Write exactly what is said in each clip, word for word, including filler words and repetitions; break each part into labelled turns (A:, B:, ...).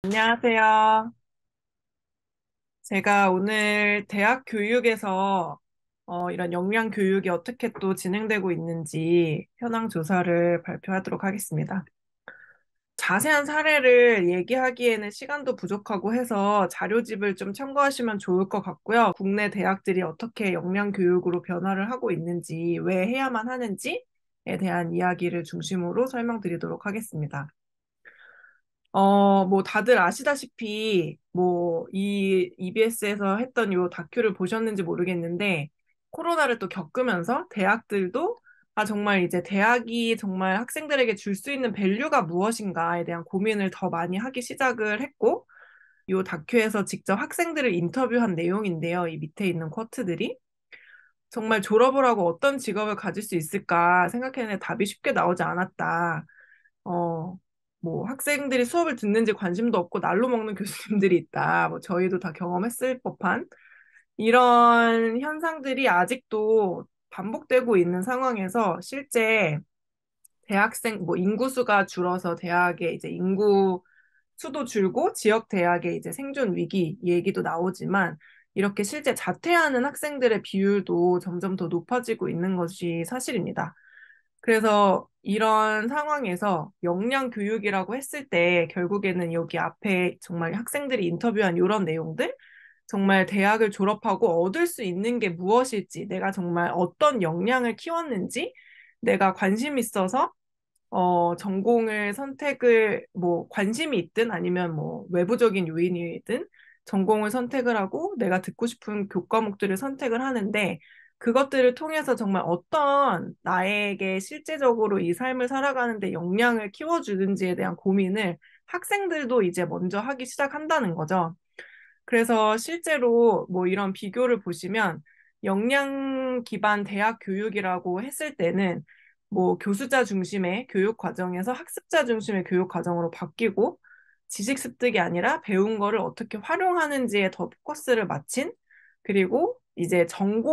A: 안녕하세요. 제가 오늘 대학 교육에서 어, 이런 역량 교육이 어떻게 또 진행되고 있는지 현황 조사를 발표하도록 하겠습니다. 자세한 사례를 얘기하기에는 시간도 부족하고 해서 자료집을 좀 참고하시면 좋을 것 같고요. 국내 대학들이 어떻게 역량 교육으로 변화를 하고 있는지, 왜 해야만 하는지에 대한 이야기를 중심으로 설명드리도록 하겠습니다. 어, 뭐 다들 아시다시피 뭐 이 이비에스에서 했던 요 다큐를 보셨는지 모르겠는데 코로나를 또 겪으면서 대학들도 아 정말 이제 대학이 정말 학생들에게 줄 수 있는 밸류가 무엇인가에 대한 고민을 더 많이 하기 시작을 했고 요 다큐에서 직접 학생들을 인터뷰한 내용인데요. 이 밑에 있는 쿼트들이 정말 졸업을 하고 어떤 직업을 가질 수 있을까 생각했는데 답이 쉽게 나오지 않았다. 어, 뭐 학생들이 수업을 듣는지 관심도 없고 날로 먹는 교수님들이 있다. 뭐 저희도 다 경험했을 법한 이런 현상들이 아직도 반복되고 있는 상황에서 실제 대학생 뭐 인구수가 줄어서 대학의 이제 인구 수도 줄고 지역 대학의 이제 생존 위기 얘기도 나오지만 이렇게 실제 자퇴하는 학생들의 비율도 점점 더 높아지고 있는 것이 사실입니다. 그래서 이런 상황에서 역량 교육이라고 했을 때 결국에는 여기 앞에 정말 학생들이 인터뷰한 이런 내용들, 정말 대학을 졸업하고 얻을 수 있는 게 무엇일지, 내가 정말 어떤 역량을 키웠는지, 내가 관심 있어서 어, 전공을 선택을 뭐 관심이 있든 아니면 뭐 외부적인 요인이든 전공을 선택을 하고 내가 듣고 싶은 교과목들을 선택을 하는데 그것들을 통해서 정말 어떤 나에게 실제적으로 이 삶을 살아가는데 역량을 키워주는지에 대한 고민을 학생들도 이제 먼저 하기 시작한다는 거죠. 그래서 실제로 뭐 이런 비교를 보시면 역량 기반 대학 교육이라고 했을 때는 뭐 교수자 중심의 교육 과정에서 학습자 중심의 교육 과정으로 바뀌고 지식 습득이 아니라 배운 거를 어떻게 활용하는지에 더 포커스를 맞춘 그리고 이제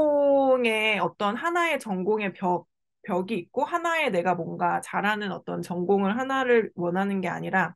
A: 전공의 어떤 하나의 전공의 벽, 벽이 있고 하나의 내가 뭔가 잘하는 어떤 전공을 하나를 원하는 게 아니라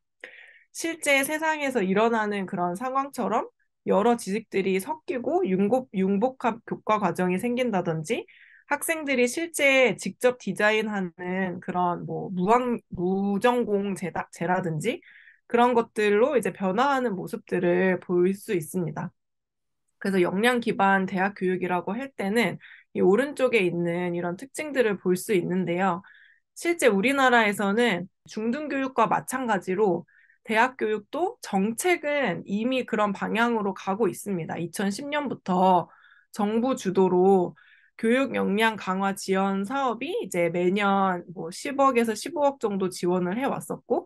A: 실제 세상에서 일어나는 그런 상황처럼 여러 지식들이 섞이고 융복, 융복합 교과 과정이 생긴다든지 학생들이 실제 직접 디자인하는 그런 뭐 무학, 무전공 제작, 제라든지 그런 것들로 이제 변화하는 모습들을 볼 수 있습니다. 그래서 역량 기반 대학 교육이라고 할 때는 이 오른쪽에 있는 이런 특징들을 볼 수 있는데요. 실제 우리나라에서는 중등교육과 마찬가지로 대학 교육도 정책은 이미 그런 방향으로 가고 있습니다. 이천십 년부터 정부 주도로 교육 역량 강화 지원 사업이 이제 매년 뭐 십억에서 십오억 정도 지원을 해왔었고,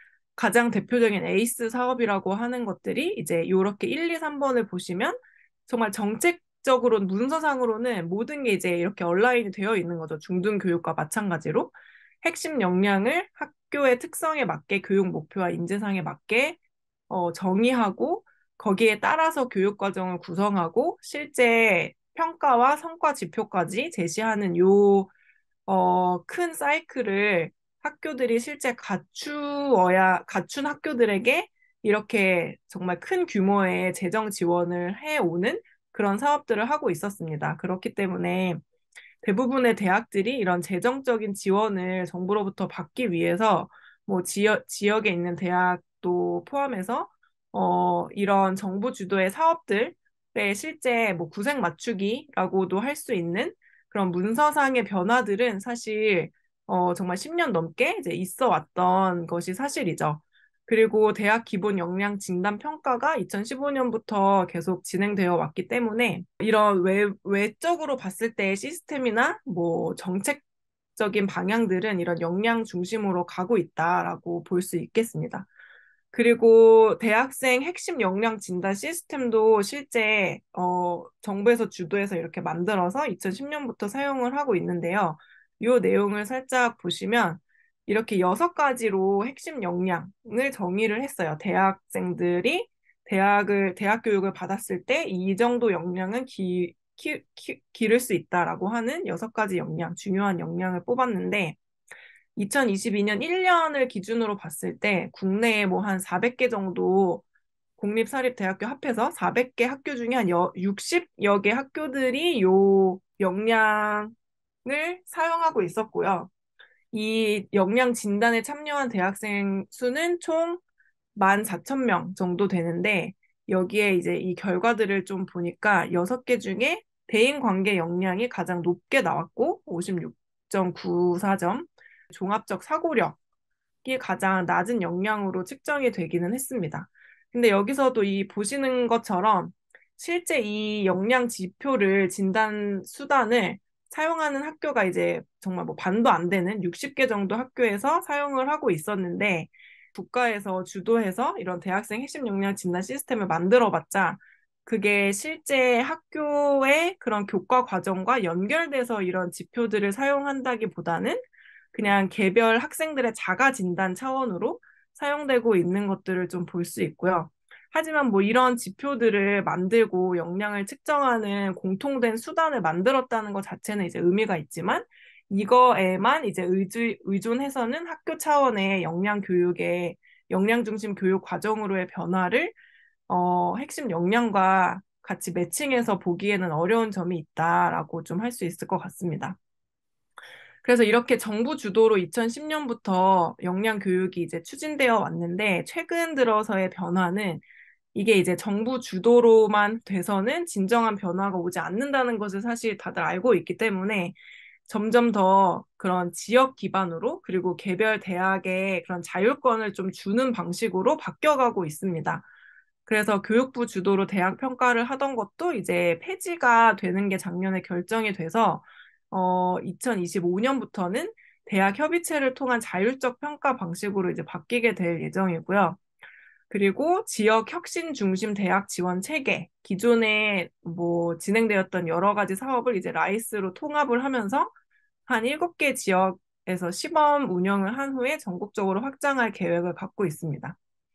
A: 가장 대표적인 에이스 사업이라고 하는 것들이 이제 이렇게 일, 이, 삼 번을 보시면 정말 정책적으로 문서상으로는 모든 게 이제 이렇게 온라인이 되어 있는 거죠. 중등교육과 마찬가지로. 핵심 역량을 학교의 특성에 맞게 교육 목표와 인재상에 맞게 어, 정의하고 거기에 따라서 교육 과정을 구성하고 실제 평가와 성과 지표까지 제시하는 요, 어, 큰 사이클을 학교들이 실제 갖추어야, 갖춘 학교들에게 이렇게 정말 큰 규모의 재정 지원을 해오는 그런 사업들을 하고 있었습니다. 그렇기 때문에 대부분의 대학들이 이런 재정적인 지원을 정부로부터 받기 위해서 뭐 지역, 지역에 있는 대학도 포함해서 어, 이런 정부 주도의 사업들에 실제 뭐 구색 맞추기라고도 할 수 있는 그런 문서상의 변화들은 사실 어, 정말 십 년 넘게 이제 있어 왔던 것이 사실이죠. 그리고 대학 기본 역량 진단 평가가 이천십오 년부터 계속 진행되어 왔기 때문에 이런 외, 외적으로 봤을 때 시스템이나 뭐 정책적인 방향들은 이런 역량 중심으로 가고 있다라고 볼 수 있겠습니다. 그리고 대학생 핵심 역량 진단 시스템도 실제 어, 정부에서 주도해서 이렇게 만들어서 이천십 년부터 사용을 하고 있는데요. 이 내용을 살짝 보시면 이렇게 여섯 가지로 핵심 역량을 정의를 했어요. 대학생들이 대학을 대학 교육을 받았을 때 이 정도 역량은 기, 키, 키, 기를 수 있다라고 하는 여섯 가지 역량, 중요한 역량을 뽑았는데 이천이십이 년 일 년을 기준으로 봤을 때 국내에 뭐 한 사백 개 정도 공립사립대학교 합해서 사백 개 학교 중에 한 육십여 개 학교들이 요 역량을 사용하고 있었고요. 이 역량 진단에 참여한 대학생 수는 총 만 사천 명 정도 되는데 여기에 이제 이 결과들을 좀 보니까 여섯 개 중에 대인관계 역량이 가장 높게 나왔고 오십육 점 구사 점, 종합적 사고력이 가장 낮은 역량으로 측정이 되기는 했습니다. 근데 여기서도 이 보시는 것처럼 실제 이 역량 지표를 진단 수단을 사용하는 학교가 이제 정말 뭐 반도 안 되는 육십 개 정도 학교에서 사용을 하고 있었는데 국가에서 주도해서 이런 대학생 핵심 역량 진단 시스템을 만들어봤자 그게 실제 학교의 그런 교과 과정과 연결돼서 이런 지표들을 사용한다기보다는 그냥 개별 학생들의 자가 진단 차원으로 사용되고 있는 것들을 좀 볼 수 있고요. 하지만 뭐 이런 지표들을 만들고 역량을 측정하는 공통된 수단을 만들었다는 것 자체는 이제 의미가 있지만 이거에만 이제 의주, 의존해서는 학교 차원의 역량 교육의 역량 중심 교육 과정으로의 변화를 어, 핵심 역량과 같이 매칭해서 보기에는 어려운 점이 있다라고 좀 할 수 있을 것 같습니다. 그래서 이렇게 정부 주도로 이천십 년부터 역량 교육이 이제 추진되어 왔는데 최근 들어서의 변화는 이게 이제 정부 주도로만 돼서는 진정한 변화가 오지 않는다는 것을 사실 다들 알고 있기 때문에 점점 더 그런 지역 기반으로 그리고 개별 대학의 그런 자율권을 좀 주는 방식으로 바뀌어가고 있습니다. 그래서 교육부 주도로 대학 평가를 하던 것도 이제 폐지가 되는 게 작년에 결정이 돼서 어, 이천이십오 년부터는 대학 협의체를 통한 자율적 평가 방식으로 이제 바뀌게 될 예정이고요. 그리고 지역 혁신 중심 대학 지원 체계, 기존에 뭐 진행되었던 여러 가지 사업을 이제 라이스로 통합을 하면서 한 일곱 개 지역에서 시범 운영을 한 후에 전국적으로 확장할 계획을 갖고 있습니다.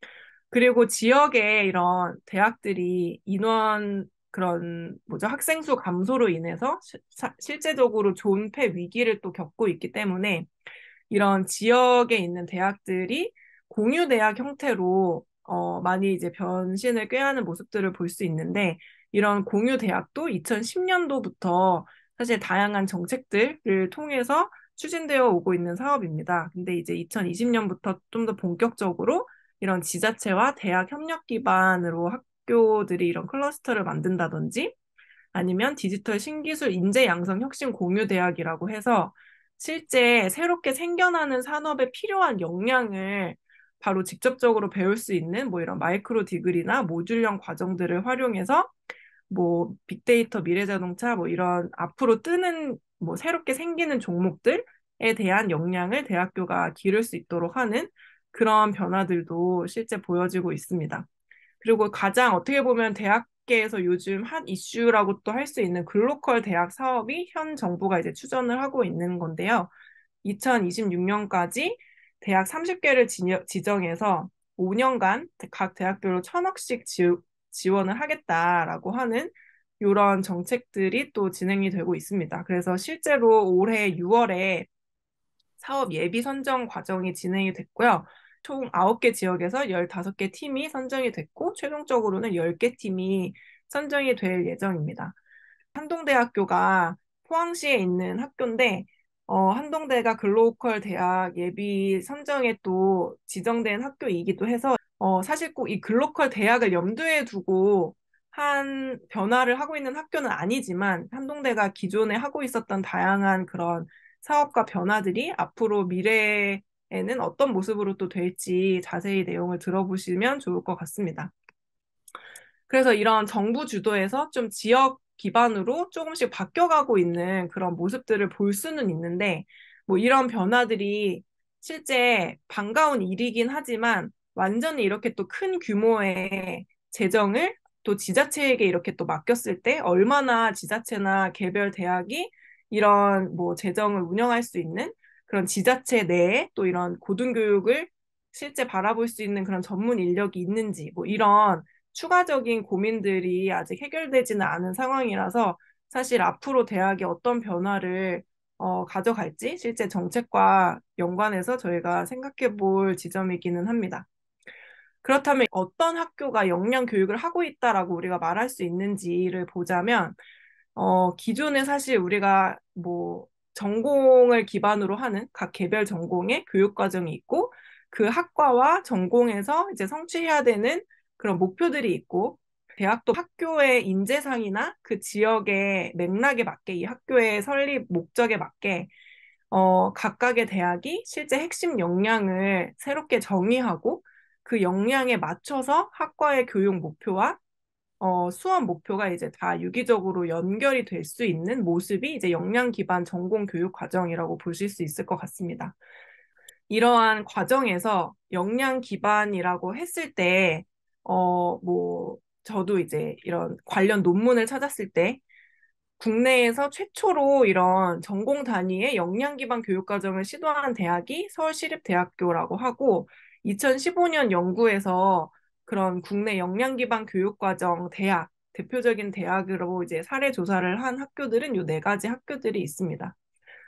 A: 그리고 지역에 이런 대학들이 인원 그런 뭐죠 학생 수 감소로 인해서 시, 사, 실제적으로 존폐 위기를 또 겪고 있기 때문에 이런 지역에 있는 대학들이 공유 대학 형태로 어, 많이 이제 변신을 꾀하는 모습들을 볼 수 있는데 이런 공유 대학도 이천십 년도부터 사실 다양한 정책들을 통해서 추진되어 오고 있는 사업입니다. 근데 이제 이천이십 년부터 좀 더 본격적으로 이런 지자체와 대학 협력 기반으로 학교들이 이런 클러스터를 만든다든지 아니면 디지털 신기술 인재 양성 혁신 공유 대학이라고 해서 실제 새롭게 생겨나는 산업에 필요한 역량을 바로 직접적으로 배울 수 있는 뭐 이런 마이크로 디그리나 모듈형 과정들을 활용해서 뭐 빅데이터, 미래자동차 뭐 이런 앞으로 뜨는 뭐 새롭게 생기는 종목들에 대한 역량을 대학교가 기를 수 있도록 하는 그런 변화들도 실제 보여지고 있습니다. 그리고 가장 어떻게 보면 대학계에서 요즘 한 이슈라고 또 할 수 있는 글로컬 대학 사업이 현 정부가 이제 추진을 하고 있는 건데요. 이천이십육 년까지 대학 삼십 개를 지정해서 오 년간 각 대학별로 천억씩 지, 지원을 하겠다라고 하는 이런 정책들이 또 진행이 되고 있습니다. 그래서 실제로 올해 유월에 사업 예비 선정 과정이 진행이 됐고요. 총 아홉 개 지역에서 열다섯 개 팀이 선정이 됐고 최종적으로는 열 개 팀이 선정이 될 예정입니다. 한동대학교가 포항시에 있는 학교인데 어, 한동대가 글로컬 대학 예비 선정에 또 지정된 학교이기도 해서 어, 사실 꼭 이 글로컬 대학을 염두에 두고 한 변화를 하고 있는 학교는 아니지만 한동대가 기존에 하고 있었던 다양한 그런 사업과 변화들이 앞으로 미래에는 어떤 모습으로 또 될지 자세히 내용을 들어보시면 좋을 것 같습니다. 그래서 이런 정부 주도에서 좀 지역 기반으로 조금씩 바뀌어가고 있는 그런 모습들을 볼 수는 있는데, 뭐 이런 변화들이 실제 반가운 일이긴 하지만 완전히 이렇게 또 큰 규모의 재정을 또 지자체에게 이렇게 또 맡겼을 때 얼마나 지자체나 개별 대학이 이런 뭐 재정을 운영할 수 있는 그런 지자체 내에 또 이런 고등교육을 실제 바라볼 수 있는 그런 전문 인력이 있는지 뭐 이런 추가적인 고민들이 아직 해결되지는 않은 상황이라서 사실 앞으로 대학이 어떤 변화를 어, 가져갈지 실제 정책과 연관해서 저희가 생각해 볼 지점이기는 합니다. 그렇다면 어떤 학교가 역량 교육을 하고 있다라고 우리가 말할 수 있는지를 보자면, 어, 기존에 사실 우리가 뭐 전공을 기반으로 하는 각 개별 전공의 교육 과정이 있고, 그 학과와 전공에서 이제 성취해야 되는 그런 목표들이 있고, 대학도 학교의 인재상이나 그 지역의 맥락에 맞게 이 학교의 설립 목적에 맞게 어, 각각의 대학이 실제 핵심 역량을 새롭게 정의하고 그 역량에 맞춰서 학과의 교육 목표와 어, 수업 목표가 이제 다 유기적으로 연결이 될 수 있는 모습이 이제 역량 기반 전공 교육 과정이라고 보실 수 있을 것 같습니다. 이러한 과정에서 역량 기반이라고 했을 때, 어, 뭐, 저도 이제 이런 관련 논문을 찾았을 때 국내에서 최초로 이런 전공 단위의 역량 기반 교육 과정을 시도한 대학이 서울시립대학교라고 하고 이천십오 년 연구에서 그런 국내 역량 기반 교육 과정 대학 대표적인 대학으로 이제 사례 조사를 한 학교들은 요 네 가지 학교들이 있습니다.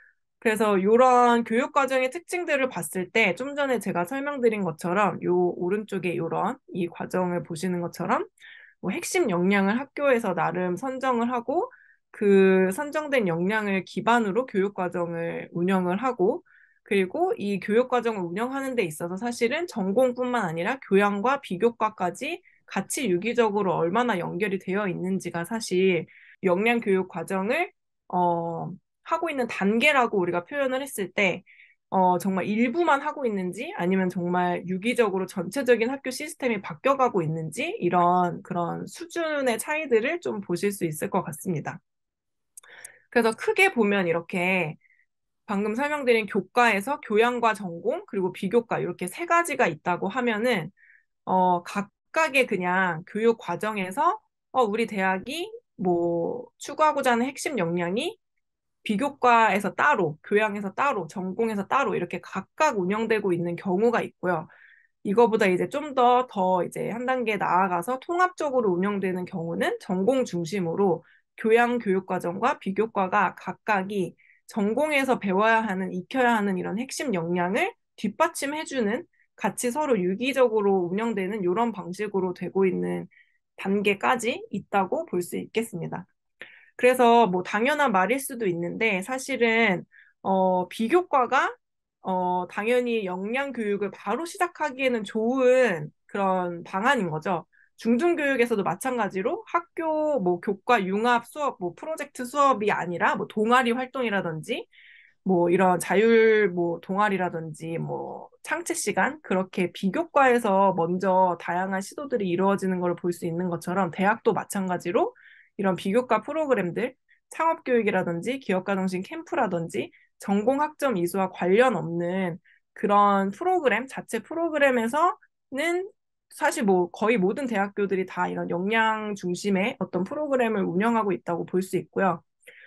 A: 그래서 이런 교육 과정의 특징들을 봤을 때 좀 전에 제가 설명드린 것처럼 요 오른쪽에 이런 이 과정을 보시는 것처럼 뭐 핵심 역량을 학교에서 나름 선정을 하고 그 선정된 역량을 기반으로 교육 과정을 운영을 하고 그리고 이 교육 과정을 운영하는 데 있어서 사실은 전공뿐만 아니라 교양과 비교과까지 같이 유기적으로 얼마나 연결이 되어 있는지가 사실 역량 교육 과정을 어, 하고 있는 단계라고 우리가 표현을 했을 때 어, 정말 일부만 하고 있는지 아니면 정말 유기적으로 전체적인 학교 시스템이 바뀌어가고 있는지 이런 그런 수준의 차이들을 좀 보실 수 있을 것 같습니다. 그래서 크게 보면 이렇게 방금 설명드린 교과에서 교양과 전공 그리고 비교과 이렇게 세 가지가 있다고 하면은 어, 각각의 그냥 교육 과정에서 어, 우리 대학이 뭐 추구하고자 하는 핵심 역량이 비교과에서 따로, 교양에서 따로, 전공에서 따로 이렇게 각각 운영되고 있는 경우가 있고요. 이거보다 이제 좀 더, 더 이제 한 단계 나아가서 통합적으로 운영되는 경우는 전공 중심으로 교양 교육과정과 비교과가 각각이 전공에서 배워야 하는, 익혀야 하는 이런 핵심 역량을 뒷받침해주는 같이 서로 유기적으로 운영되는 이런 방식으로 되고 있는 단계까지 있다고 볼 수 있겠습니다. 그래서 뭐 당연한 말일 수도 있는데 사실은 어, 비교과가 어, 당연히 역량 교육을 바로 시작하기에는 좋은 그런 방안인 거죠. 중등교육에서도 마찬가지로 학교 뭐 교과 융합 수업, 뭐 프로젝트 수업이 아니라 뭐 동아리 활동이라든지 뭐 이런 자율 뭐 동아리라든지 뭐 창체 시간 그렇게 비교과에서 먼저 다양한 시도들이 이루어지는 걸 볼 수 있는 것처럼 대학도 마찬가지로 이런 비교과 프로그램들 창업교육이라든지 기업가정신 캠프라든지 전공학점 이수와 관련 없는 그런 프로그램 자체 프로그램에서는 사실 뭐 거의 모든 대학교들이 다 이런 역량 중심의 어떤 프로그램을 운영하고 있다고 볼 수 있고요.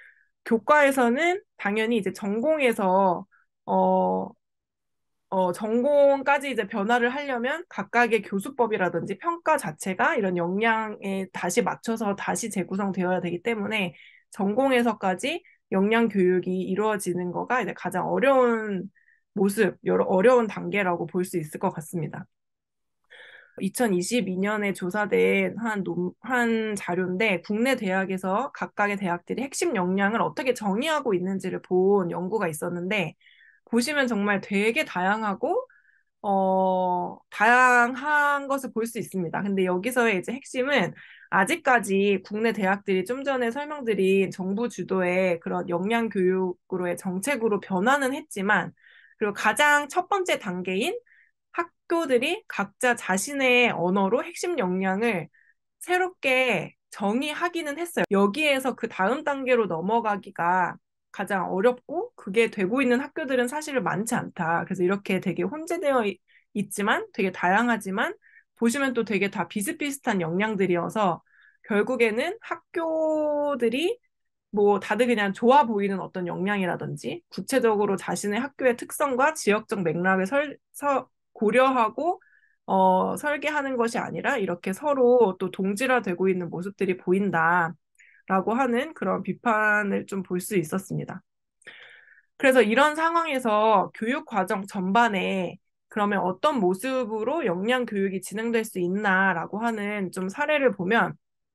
A: 교과에서는 당연히 이제 전공에서 어, 어, 전공까지 이제 변화를 하려면 각각의 교수법이라든지 평가 자체가 이런 역량에 다시 맞춰서 다시 재구성되어야 되기 때문에 전공에서까지 역량 교육이 이루어지는 거가 이제 가장 어려운 모습, 여러 어려운 단계라고 볼 수 있을 것 같습니다. 이천이십이 년에 조사된 한, 논, 한 자료인데 국내 대학에서 각각의 대학들이 핵심 역량을 어떻게 정의하고 있는지를 본 연구가 있었는데 보시면 정말 되게 다양하고 어, 다양한 것을 볼 수 있습니다. 근데 여기서의 이제 핵심은 아직까지 국내 대학들이 좀 전에 설명드린 정부 주도의 그런 역량 교육으로의 정책으로 변화는 했지만 그리고 가장 첫 번째 단계인 학교들이 각자 자신의 언어로 핵심 역량을 새롭게 정의하기는 했어요. 여기에서 그 다음 단계로 넘어가기가 가장 어렵고 그게 되고 있는 학교들은 사실 많지 않다. 그래서 이렇게 되게 혼재되어 있- 있지만 되게 다양하지만 보시면 또 되게 다 비슷비슷한 역량들이어서 결국에는 학교들이 뭐 다들 그냥 좋아 보이는 어떤 역량이라든지 구체적으로 자신의 학교의 특성과 지역적 맥락을 설, 서, 고려하고 어, 설계하는 것이 아니라 이렇게 서로 또 동질화되고 있는 모습들이 보인다라고 하는 그런 비판을 좀 볼 수 있었습니다. 그래서 이런 상황에서 교육 과정 전반에 그러면 어떤 모습으로 역량 교육이 진행될 수 있나라고 하는 좀 사례를 보면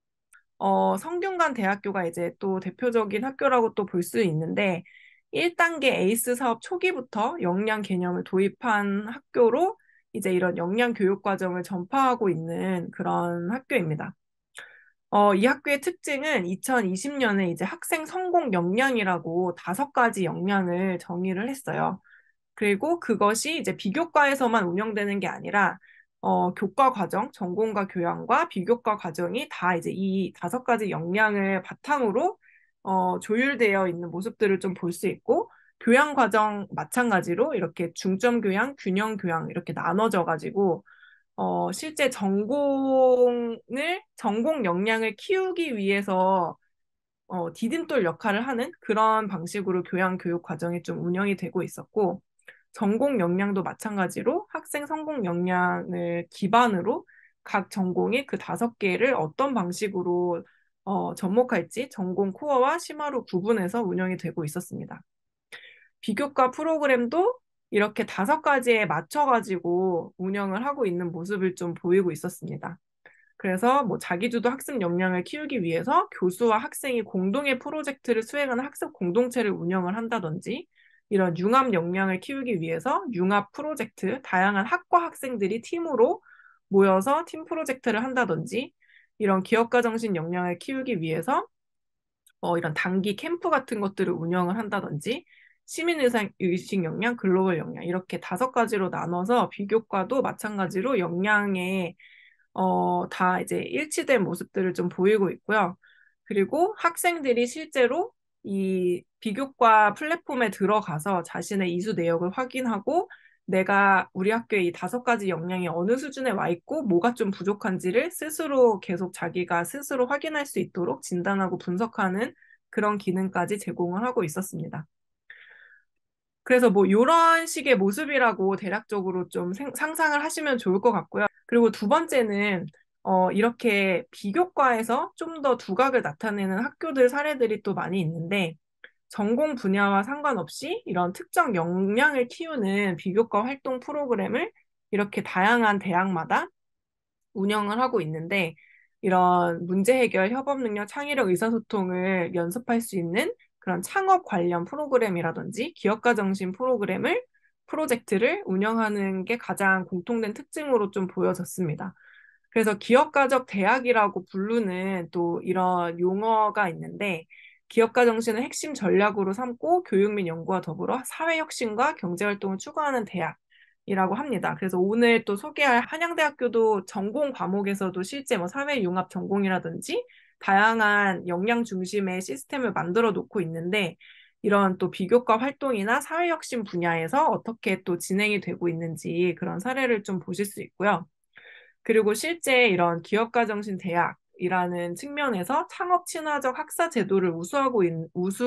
A: 어, 성균관 대학교가 이제 또 대표적인 학교라고 또 볼 수 있는데 일 단계 에이스 사업 초기부터 역량 개념을 도입한 학교로 이제 이런 역량 교육 과정을 전파하고 있는 그런 학교입니다. 어, 이 학교의 특징은 이천이십 년에 이제 학생 성공 역량이라고 다섯 가지 역량을 정의를 했어요. 그리고 그것이 이제 비교과에서만 운영되는 게 아니라 어, 교과 과정, 전공과 교양과 비교과 과정이 다 이제 이 다섯 가지 역량을 바탕으로 어, 조율되어 있는 모습들을 좀 볼 수 있고 교양 과정 마찬가지로 이렇게 중점 교양, 균형 교양 이렇게 나눠져 가지고 어, 실제 전공을 전공 역량을 키우기 위해서 어, 디딤돌 역할을 하는 그런 방식으로 교양 교육 과정이 좀 운영이 되고 있었고 전공 역량도 마찬가지로 학생 성공 역량을 기반으로 각 전공이 그 다섯 개를 어떤 방식으로 어, 접목할지 전공 코어와 심화로 구분해서 운영이 되고 있었습니다. 비교과 프로그램도 이렇게 다섯 가지에 맞춰가지고 운영을 하고 있는 모습을 좀 보이고 있었습니다. 그래서 뭐 자기주도 학습 역량을 키우기 위해서 교수와 학생이 공동의 프로젝트를 수행하는 학습 공동체를 운영을 한다든지 이런 융합 역량을 키우기 위해서 융합 프로젝트, 다양한 학과 학생들이 팀으로 모여서 팀 프로젝트를 한다든지 이런 기업가 정신 역량을 키우기 위해서 어, 이런 단기 캠프 같은 것들을 운영을 한다든지 시민의식 역량, 글로벌 역량 이렇게 다섯 가지로 나눠서 비교과도 마찬가지로 역량에 어, 다 이제 일치된 모습들을 좀 보이고 있고요. 그리고 학생들이 실제로 이 비교과 플랫폼에 들어가서 자신의 이수 내역을 확인하고 내가 우리 학교의 이 다섯 가지 역량이 어느 수준에 와 있고 뭐가 좀 부족한지를 스스로 계속 자기가 스스로 확인할 수 있도록 진단하고 분석하는 그런 기능까지 제공을 하고 있었습니다. 그래서 뭐 이런 식의 모습이라고 대략적으로 좀 생- 상상을 하시면 좋을 것 같고요. 그리고 두 번째는 어, 이렇게 비교과에서 좀 더 두각을 나타내는 학교들 사례들이 또 많이 있는데 전공 분야와 상관없이 이런 특정 역량을 키우는 비교과 활동 프로그램을 이렇게 다양한 대학마다 운영을 하고 있는데 이런 문제 해결, 협업 능력, 창의력, 의사소통을 연습할 수 있는 그런 창업 관련 프로그램이라든지 기업가 정신 프로그램을 프로젝트를 운영하는 게 가장 공통된 특징으로 좀 보여졌습니다. 그래서 기업가적 대학이라고 부르는 또 이런 용어가 있는데 기업가 정신을 핵심 전략으로 삼고 교육 및 연구와 더불어 사회혁신과 경제활동을 추구하는 대학이라고 합니다. 그래서 오늘 또 소개할 한양대학교도 전공 과목에서도 실제 뭐 사회융합 전공이라든지 다양한 역량 중심의 시스템을 만들어 놓고 있는데 이런 또 비교과 활동이나 사회혁신 분야에서 어떻게 또 진행이 되고 있는지 그런 사례를 좀 보실 수 있고요. 그리고 실제 이런 기업가 정신 대학이라는 측면에서 창업 친화적 학사 제도를 우수하고 있,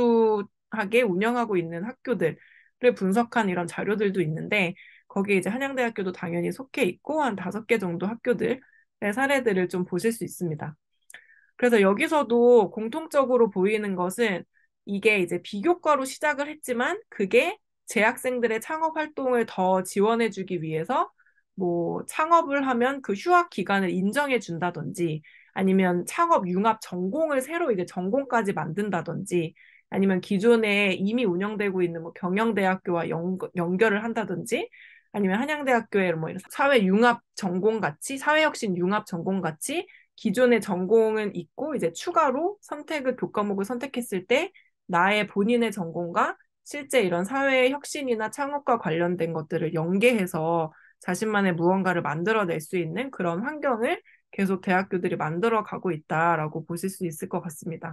A: 우수하게 운영하고 있는 학교들을 분석한 이런 자료들도 있는데 거기에 이제 한양대학교도 당연히 속해 있고 한 다섯 개 정도 학교들의 사례들을 좀 보실 수 있습니다. 그래서 여기서도 공통적으로 보이는 것은 이게 이제 비교과로 시작을 했지만 그게 재학생들의 창업 활동을 더 지원해주기 위해서 뭐 창업을 하면 그 휴학 기간을 인정해 준다든지 아니면 창업 융합 전공을 새로 이제 전공까지 만든다든지 아니면 기존에 이미 운영되고 있는 뭐 경영대학교와 연, 연결을 한다든지 아니면 한양대학교에 뭐 이런 사회 융합 전공 같이 사회혁신 융합 전공 같이 기존의 전공은 있고 이제 추가로 선택을 교과목을 선택했을 때 나의 본인의 전공과 실제 이런 사회 혁신이나 창업과 관련된 것들을 연계해서 자신만의 무언가를 만들어낼 수 있는 그런 환경을 계속 대학교들이 만들어 가고 있다라고 보실 수 있을 것 같습니다.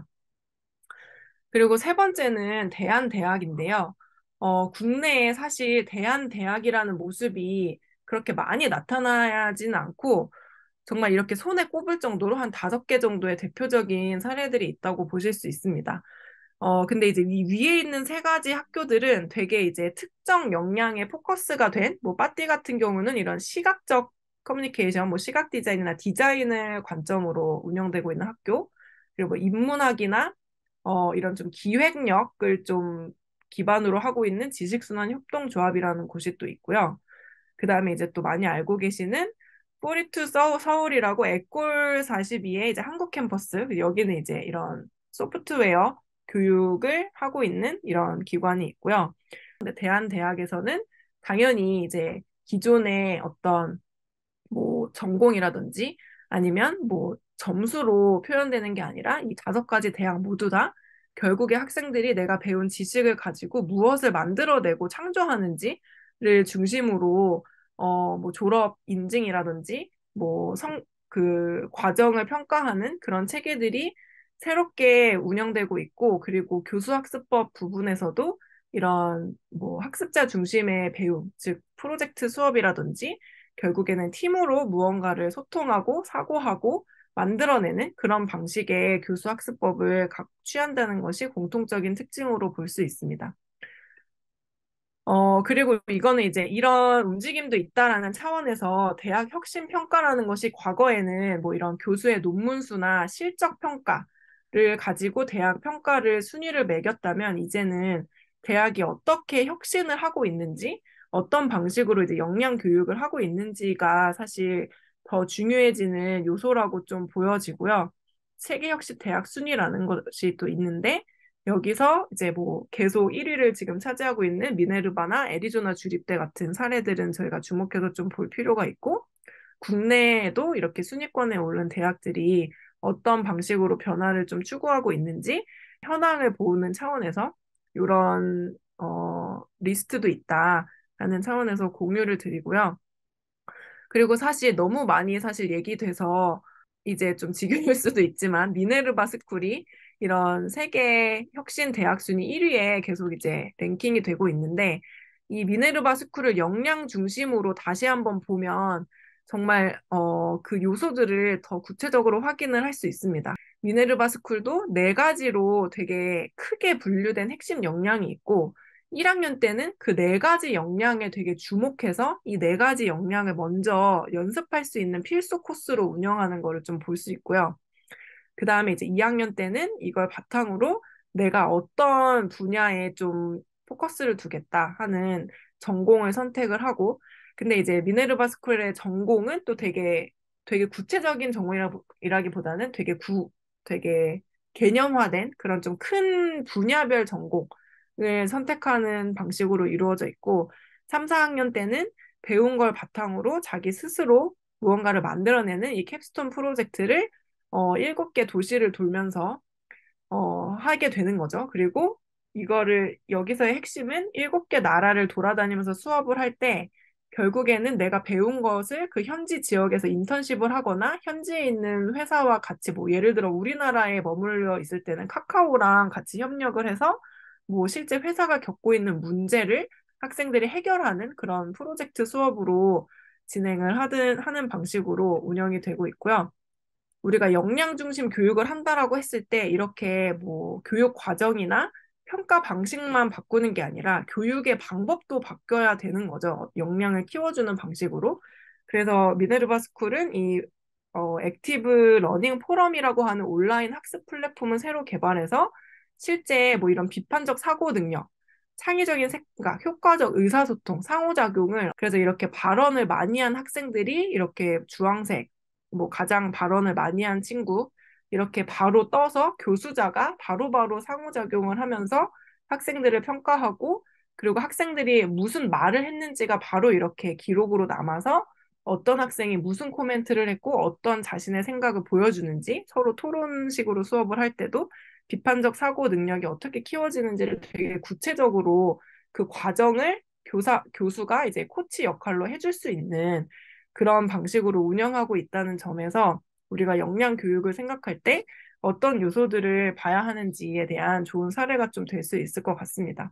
A: 그리고 세 번째는 대한대학인데요. 어, 국내에 사실 대한대학이라는 모습이 그렇게 많이 나타나진 않고 정말 이렇게 손에 꼽을 정도로 한 다섯 개 정도의 대표적인 사례들이 있다고 보실 수 있습니다. 어, 근데 이제 이 위에 있는 세 가지 학교들은 되게 이제 특정 역량에 포커스가 된, 뭐, 빠띠 같은 경우는 이런 시각적 커뮤니케이션, 뭐, 시각 디자인이나 디자인을 관점으로 운영되고 있는 학교, 그리고 뭐 인문학이나, 어, 이런 좀 기획력을 좀 기반으로 하고 있는 지식순환 협동조합이라는 곳이 또 있고요. 그 다음에 이제 또 많이 알고 계시는 포리투 서울이라고 에콜 사십이의 이제 한국 캠퍼스, 여기는 이제 이런 소프트웨어 교육을 하고 있는 이런 기관이 있고요. 근데 대한대학에서는 당연히 이제 기존의 어떤 뭐 전공이라든지 아니면 뭐 점수로 표현되는 게 아니라 이 다섯 가지 대학 모두 다 결국에 학생들이 내가 배운 지식을 가지고 무엇을 만들어내고 창조하는지를 중심으로 어 뭐 졸업 인증이라든지 뭐 성 그 과정을 평가하는 그런 체계들이 새롭게 운영되고 있고, 그리고 교수학습법 부분에서도 이런 뭐 학습자 중심의 배움, 즉 프로젝트 수업이라든지 결국에는 팀으로 무언가를 소통하고 사고하고 만들어내는 그런 방식의 교수학습법을 각 취한다는 것이 공통적인 특징으로 볼 수 있습니다. 어, 그리고 이거는 이제 이런 움직임도 있다라는 차원에서 대학 혁신 평가라는 것이 과거에는 뭐 이런 교수의 논문 수나 실적 평가를 가지고 대학 평가를 순위를 매겼다면, 이제는 대학이 어떻게 혁신을 하고 있는지, 어떤 방식으로 이제 역량 교육을 하고 있는지가 사실 더 중요해지는 요소라고 좀 보여지고요. 세계혁신 대학 순위라는 것이 또 있는데, 여기서 이제 뭐 계속 일 위를 지금 차지하고 있는 미네르바나 애리조나 주립대 같은 사례들은 저희가 주목해서 좀 볼 필요가 있고, 국내에도 이렇게 순위권에 오른 대학들이 어떤 방식으로 변화를 좀 추구하고 있는지 현황을 보는 차원에서 이런 어, 리스트도 있다라는 차원에서 공유를 드리고요. 그리고 사실 너무 많이 사실 얘기돼서 이제 좀 지겨울 수도 있지만, 미네르바 스쿨이 이런 세계 혁신 대학 순위 일 위에 계속 이제 랭킹이 되고 있는데, 이 미네르바 스쿨을 역량 중심으로 다시 한번 보면 정말 어, 그 요소들을 더 구체적으로 확인을 할 수 있습니다. 미네르바 스쿨도 네 가지로 되게 크게 분류된 핵심 역량이 있고, 일 학년 때는 그 네 가지 역량에 되게 주목해서 이 네 가지 역량을 먼저 연습할 수 있는 필수 코스로 운영하는 거를 좀 볼 수 있고요. 그 다음에 이제 이 학년 때는 이걸 바탕으로 내가 어떤 분야에 좀 포커스를 두겠다 하는 전공을 선택을 하고, 근데 이제 미네르바 스쿨의 전공은 또 되게 되게 구체적인 전공이라기보다는 되게 구 되게 개념화된 그런 좀 큰 분야별 전공을 선택하는 방식으로 이루어져 있고, 삼, 사 학년 때는 배운 걸 바탕으로 자기 스스로 무언가를 만들어내는 이 캡스톤 프로젝트를 어, 일곱 개 도시를 돌면서 어, 하게 되는 거죠. 그리고 이거를, 여기서의 핵심은 일곱 개 나라를 돌아다니면서 수업을 할 때 결국에는 내가 배운 것을 그 현지 지역에서 인턴십을 하거나 현지에 있는 회사와 같이, 뭐 예를 들어 우리나라에 머물러 있을 때는 카카오랑 같이 협력을 해서 뭐 실제 회사가 겪고 있는 문제를 학생들이 해결하는 그런 프로젝트 수업으로 진행을 하든 하는 방식으로 운영이 되고 있고요. 우리가 역량 중심 교육을 한다라고 했을 때 이렇게 뭐 교육 과정이나 평가 방식만 바꾸는 게 아니라 교육의 방법도 바뀌어야 되는 거죠. 역량을 키워주는 방식으로. 그래서 미네르바 스쿨은 이 어, 액티브 러닝 포럼이라고 하는 온라인 학습 플랫폼을 새로 개발해서 실제 뭐 이런 비판적 사고 능력, 창의적인 생각, 효과적 의사소통, 상호작용을, 그래서 이렇게 발언을 많이 한 학생들이 이렇게 주황색, 뭐 가장 발언을 많이 한 친구 이렇게 바로 떠서 교수자가 바로바로 상호작용을 하면서 학생들을 평가하고, 그리고 학생들이 무슨 말을 했는지가 바로 이렇게 기록으로 남아서 어떤 학생이 무슨 코멘트를 했고 어떤 자신의 생각을 보여주는지, 서로 토론식으로 수업을 할 때도 비판적 사고 능력이 어떻게 키워지는지를 되게 구체적으로 그 과정을 교사, 교수가 이제 코치 역할로 해줄 수 있는 그런 방식으로 운영하고 있다는 점에서 우리가 역량 교육을 생각할 때 어떤 요소들을 봐야 하는지에 대한 좋은 사례가 좀 될 수 있을 것 같습니다.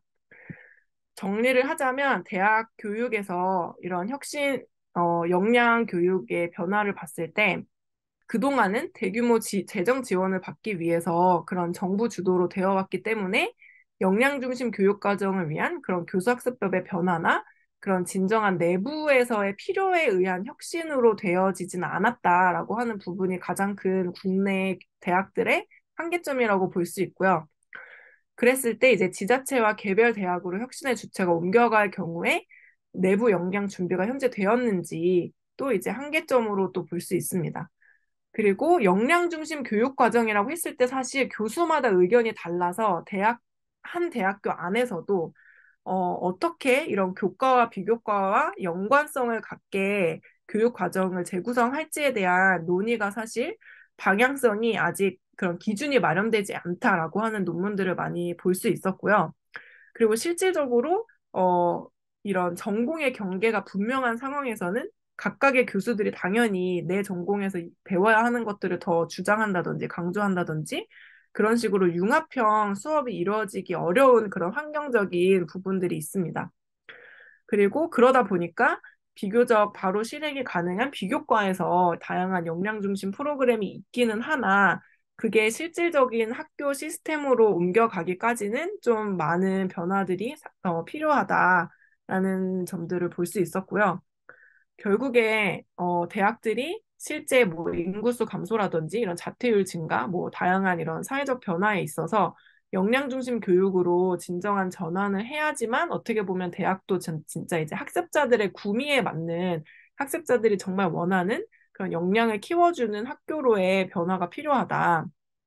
A: 정리를 하자면 대학 교육에서 이런 혁신, 어, 역량 교육의 변화를 봤을 때 그동안은 대규모 지, 재정 지원을 받기 위해서 그런 정부 주도로 되어 왔기 때문에 역량 중심 교육 과정을 위한 그런 교수학습법의 변화나 그런 진정한 내부에서의 필요에 의한 혁신으로 되어지지는 않았다라고 하는 부분이 가장 큰 국내 대학들의 한계점이라고 볼 수 있고요. 그랬을 때 이제 지자체와 개별 대학으로 혁신의 주체가 옮겨갈 경우에 내부 역량 준비가 현재 되었는지 또 이제 한계점으로 또 볼 수 있습니다. 그리고 역량 중심 교육 과정이라고 했을 때 사실 교수마다 의견이 달라서 대학, 한 대학교 안에서도 어, 어떻게 이런 교과와 비교과와 연관성을 갖게 교육 과정을 재구성할지에 대한 논의가 사실 방향성이 아직 그런 기준이 마련되지 않다라고 하는 논문들을 많이 볼 수 있었고요. 그리고 실질적으로 어, 이런 전공의 경계가 분명한 상황에서는 각각의 교수들이 당연히 내 전공에서 배워야 하는 것들을 더 주장한다든지 강조한다든지 그런 식으로 융합형 수업이 이루어지기 어려운 그런 환경적인 부분들이 있습니다. 그리고 그러다 보니까 비교적 바로 실행이 가능한 비교과에서 다양한 역량 중심 프로그램이 있기는 하나 그게 실질적인 학교 시스템으로 옮겨가기까지는 좀 많은 변화들이 어, 필요하다라는 점들을 볼 수 있었고요. 결국에 어, 대학들이 실제 뭐 인구수 감소라든지 이런 자퇴율 증가, 뭐 다양한 이런 사회적 변화에 있어서 역량 중심 교육으로 진정한 전환을 해야지만 어떻게 보면 대학도 진, 진짜 이제 학습자들의 구미에 맞는 학습자들이 정말 원하는 그런 역량을 키워주는 학교로의 변화가 필요하다.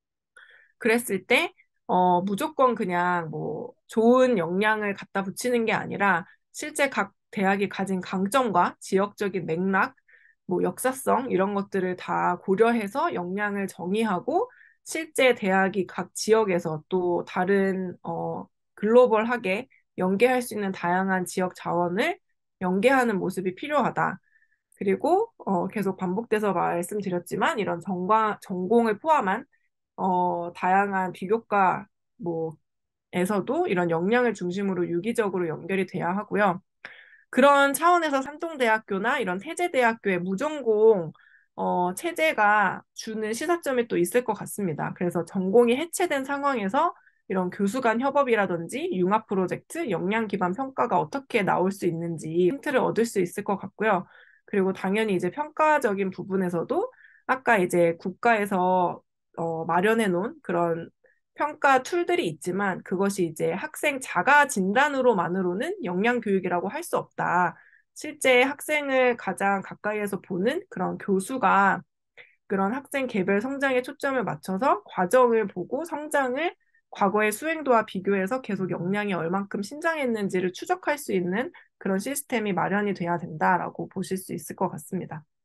A: 그랬을 때, 어, 무조건 그냥 뭐 좋은 역량을 갖다 붙이는 게 아니라 실제 각 대학이 가진 강점과 지역적인 맥락, 뭐 역사성 이런 것들을 다 고려해서 역량을 정의하고 실제 대학이 각 지역에서 또 다른 어, 글로벌하게 연계할 수 있는 다양한 지역 자원을 연계하는 모습이 필요하다. 그리고 어, 계속 반복돼서 말씀드렸지만 이런 전과, 전공을 포함한 어, 다양한 비교과 뭐에서도 이런 역량을 중심으로 유기적으로 연결이 돼야 하고요. 그런 차원에서山东대학교나 이런 세제대학교의 무전공 어, 체제가 주는 시사점이 또 있을 것 같습니다. 그래서 전공이 해체된 상황에서 이런 교수 간 협업이라든지 융합 프로젝트, 역량 기반 평가가 어떻게 나올 수 있는지 힌트를 얻을 수 있을 것 같고요. 그리고 당연히 이제 평가적인 부분에서도 아까 이제 국가에서 어, 마련해 놓은 그런 평가 툴들이 있지만 그것이 이제 학생 자가 진단으로만으로는 역량 교육이라고 할 수 없다. 실제 학생을 가장 가까이에서 보는 그런 교수가 그런 학생 개별 성장에 초점을 맞춰서 과정을 보고 성장을 과거의 수행도와 비교해서 계속 역량이 얼만큼 신장했는지를 추적할 수 있는 그런 시스템이 마련이 돼야 된다라고 보실 수 있을 것 같습니다.